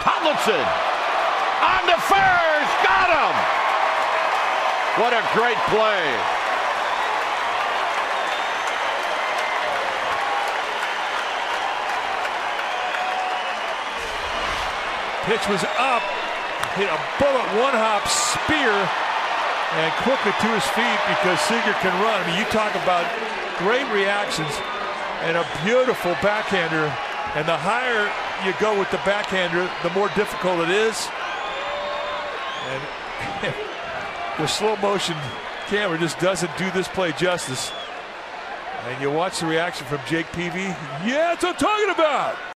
Tomlinson on to first. Got him. What a great play. Pitch was up, hit a bullet one-hop spear, and quickly to his feet because Seager can run. I mean, you talk about great reactions and a beautiful backhander. And the higher you go with the backhander, the more difficult it is. And the slow motion camera just doesn't do this play justice. And you watch the reaction from Jake Peavy. Yeah, that's what I'm talking about.